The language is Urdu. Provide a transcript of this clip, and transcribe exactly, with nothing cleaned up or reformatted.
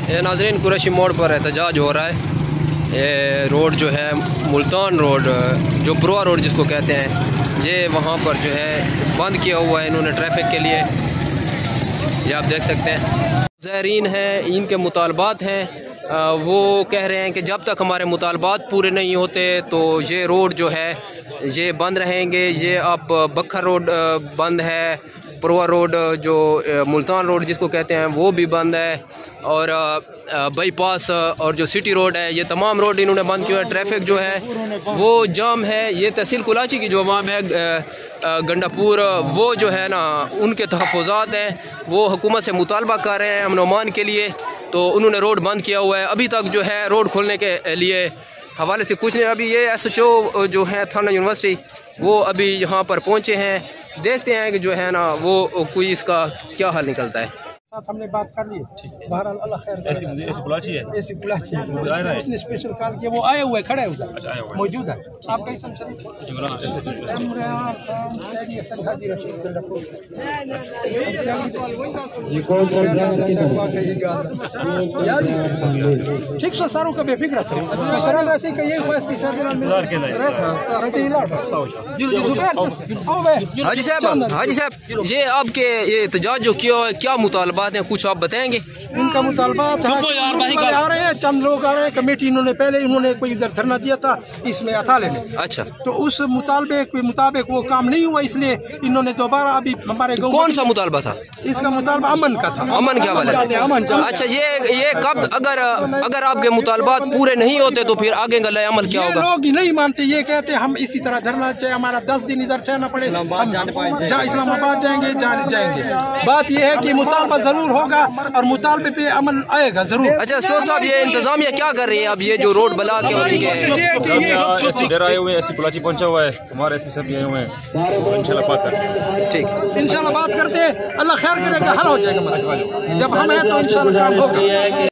یہ ناظرین قریشی موڑ پر احتجاج ہو رہا ہے. یہ روڈ جو ہے ملتان روڈ جو پروا روڈ جس کو کہتے ہیں، یہ وہاں پر جو ہے بند کیا ہوا ہے انہوں نے ٹریفک کے لیے. یہ آپ دیکھ سکتے ہیں زائرین ہیں، ان کے مطالبات ہیں. وہ کہہ رہے ہیں کہ جب تک ہمارے مطالبات پورے نہیں ہوتے تو یہ روڈ جو ہے یہ بند رہیں گے. یہ اب بکھر روڈ بند ہے، پروا روڈ جو ملتان روڈ جس کو کہتے ہیں وہ بھی بند ہے، اور بائی پاس اور جو سٹی روڈ ہے یہ تمام روڈ انہوں نے بند کیا ہے. ٹریفک جو ہے وہ جام ہے. یہ تحصیل کلاچی کی جو عوام ہے گنڈا پور، وہ جو ہے نا ان کے تحفظات ہیں، وہ حکومت سے مطالبہ کر رہے ہیں امن و امان کے لیے، تو انہوں نے روڈ بند کیا ہوا ہے. ابھی تک جو ہے روڈ کھولنے کے لیے حوالے سے کچھ نہیں. ابھی یہ ایس ایچ او جو ہے تھانہ یونیورسٹی وہ ابھی یہاں پر پہنچے ہیں. دیکھتے ہیں کہ جو ہے نا وہ کوئی اس کا کیا حل نکلتا ہے. ہم نے بات کر لی، بہرحال اللہ خیر. ایسی کلاچی ہے، ایسی کلاچی ہے، اس نے اسپیشل کال کیا، وہ آئے ہوئے کھڑے ہوئے موجود ہے. آپ کا اسم شریف ٹھیک سو ساروں کا بے فکر شران رسی کا یہ خواہش کی حاجی صاحب حاجی صاحب یہ آپ کے یہ احتجاج جو کیا کیا مطالبات ہیں کچھ آپ بتائیں گے؟ ان کا مطالبات آ رہے ہیں، چند لوگ آ رہے ہیں. کمیٹی انہوں نے پہلے انہوں نے کوئی ادھر دھرنا دیا تھا اس میں اطالعے میں. اچھا، تو اس مطالبے کے مطابق وہ کام نہیں ہوا، اس لیے انہوں نے دوبارہ ابھی ہمارے گاؤں. کون سا مطالبہ تھا؟ اس کا مطالبہ امن کا تھا. امن کے حوالے سے. اچھا، یہ یہ کب اگر اگر آپ کے مطالبات پورے نہیں ہوتے تو پھر آگے کا لائے عمل کیا ہوگا؟ لوگ نہیں مانتے، یہ کہتے ہیں ہم اسی طرح دھرنا چاہیے، ہمارا دس دن ادھر ٹھہرنا پڑے، اسلام آباد جائیں گے جائیں گے. بات یہ ہے کہ مطالبہ ضرور ہوگا اور مطالبے پہ عمل آئے گا ضرور. اچھا سور صاحب، یہ انتظامیہ کیا کر رہی ہے اب یہ جو روڈ بلا کے اور ادھر آئے ہوئے ہیں، ایسی کلاچی پہنچا ہوا ہے، ہمارے ایس پی صاحب بھی آئے ہوئے ہیں، انشاءاللہ بات کرتے ہیں. ٹھیک، انشاءاللہ بات کرتے ہیں، اللہ خیر کرے گا، حل ہو جائے گا. جب ہم ہیں تو انشاءاللہ کام ہوگا.